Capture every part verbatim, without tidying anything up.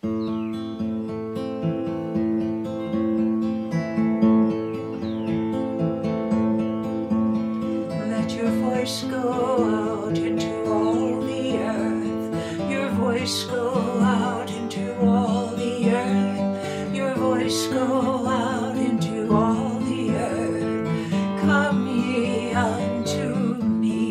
Let your voice go out into all the earth. Your voice go out into all the earth. Your voice go out into all the earth. Come ye unto me.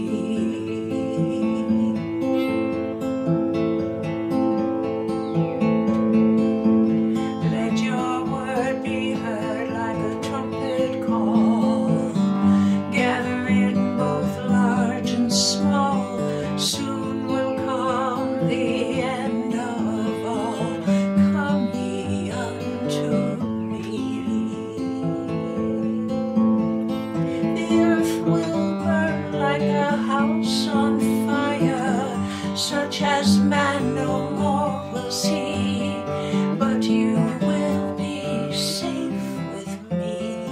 Let your word be heard like a trumpet call. Gather in both large and small. Soon will come the end of all. Come ye unto me. The earth will burn like a house on fire, such as man no more will see. But you will be safe with me.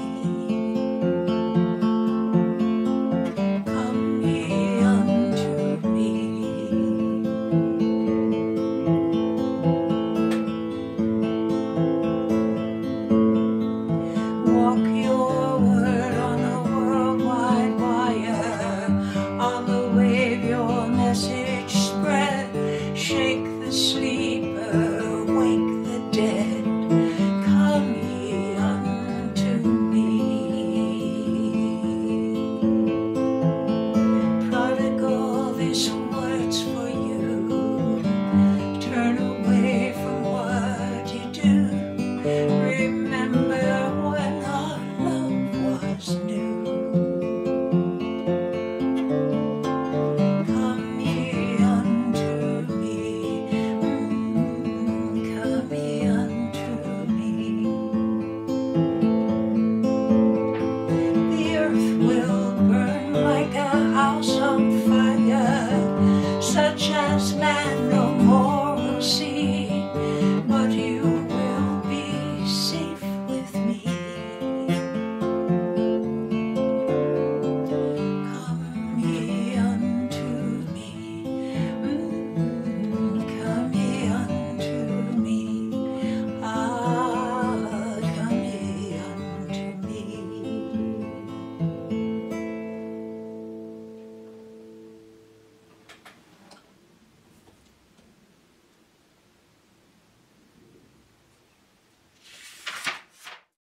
Come ye unto me. Walk your word on the worldwide wire. On the wave your message spread. Shake the sleep